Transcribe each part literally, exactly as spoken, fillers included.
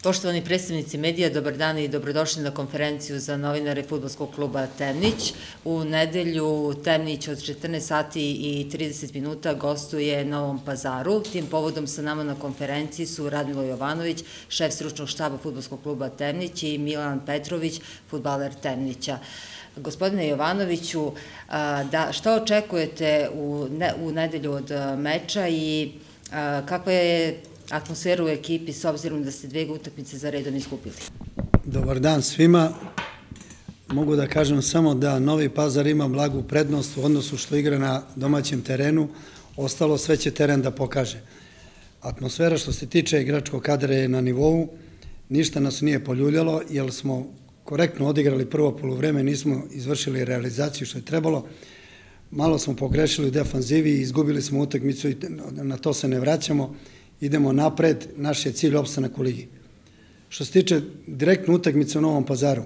Poštovani predstavnici medija, dobar dan i dobrodošli na konferenciju za novinare Fudbalskog kluba Temnić. U nedelju Temnić od četrnaest sati i trideset minuta gostuje na Novom Pazaru. Tim povodom sa nama na konferenciji su Radmilo Jovanović, šef stručnog štaba Fudbalskog kluba Temnić, i Milan Petrović, fudbaler Temnića. Gospodine Jovanoviću, šta očekujete u nedelju od meča i kakva je atmosfera u ekipi s obzirom da ste dve utakmice za redom izgubili? Dobar dan svima. Mogu da kažem samo da Novi Pazar ima blagu prednost u odnosu što igra na domaćem terenu. Ostalo sve će teren da pokaže. Atmosfera što se tiče igračkog kadra je na nivou. Ništa nas nije poljuljalo jer smo korektno odigrali prvo poluvreme, nismo izvršili realizaciju što je trebalo. Malo smo pogrešili u defanzivi i izgubili smo utakmicu i na to se ne vraćamo. Idemo napred, naš je cilj opstanak u ligi. Što se tiče direktne utakmice u Novom Pazaru,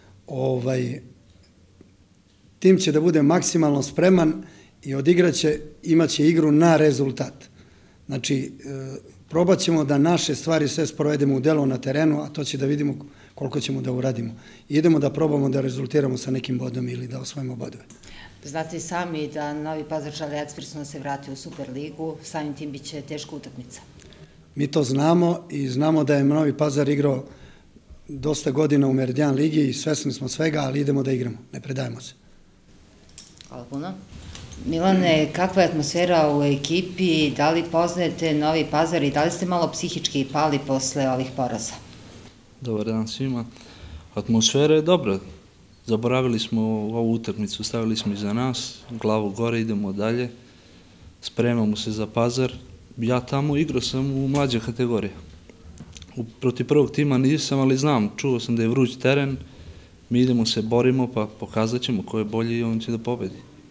tim će da bude maksimalno spreman i odigraće, imaće igru na rezultat. Znači, probat ćemo da naše stvari sve sprovedemo u delo na terenu, a to će da vidimo koliko ćemo da uradimo. Idemo da probamo da rezultiramo sa nekim bodom ili da osvojimo bodove. Znate i sami da Novi Pazar želi ekspresno da se vrati u Superligu, samim tim biće teška utakmica. Mi to znamo i znamo da je Novi Pazar igrao dosta godina u Meridian ligi i svesni smo svega, ali idemo da igramo, ne predajemo se. Hvala puno. Milane, kakva je atmosfera u ekipi, da li poznajete Novi Pazar i da li ste malo psihički pali posle ovih poraza? Dobar dan svima. Atmosfera je dobra. Zaboravili smo ovu utakmicu, stavili smo iza nas, glavu gore, idemo dalje, spremamo se za Pazar. Ja tamo igrao sam u mlađe kategorije. Protiv prvog tima nisam, ali znam, čuo sam da je vruć teren, mi idemo se borimo, pa pokazat ćemo ko je bolji i on će da pobedi.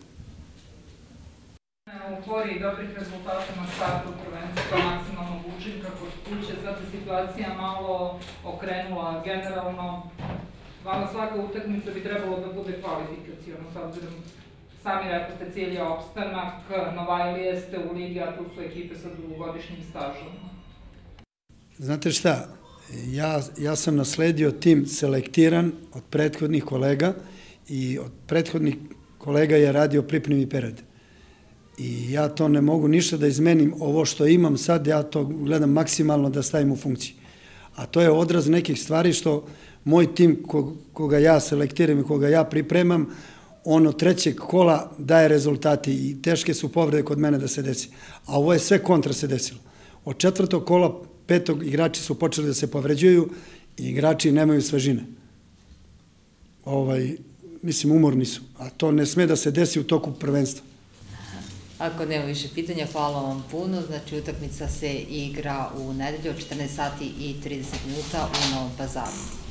U euforiji dobrih rezultata na startu prvenstva maksimalnog učinka kod kuće, sad se situacija malo okrenula generalno. Vama svaka utakmica bi trebalo da bude kvalifikaciona, s obzirom sami rekao ste cilj je opstanak, Novajlije ste u ligi, a tu su ekipe sa dugogodišnjim stažom. Znate šta, ja sam nasledio tim selektiran od prethodnih kolega i od prethodnih kolega je radio pripremni period. I ja to ne mogu ništa da izmenim, ovo što imam sad, ja to gledam maksimalno da stavim u funkciju. A to je odraz nekih stvari što moj tim koga ja selektiram i koga ja pripremam, ono trećeg kola daje rezultati i teške su povrede kod mene da se desi. A ovo je sve kontra se desilo. Od četvrtog kola, petog igrači su počeli da se povređuju i igrači nemaju svežine. Mislim, umorni su. A to ne sme da se desi u toku prvenstva. Ako nema više pitanja, hvala vam puno. Znači, utakmica se igra u nedelju od četrnaest sati i trideset minuta u Novom Pazaru.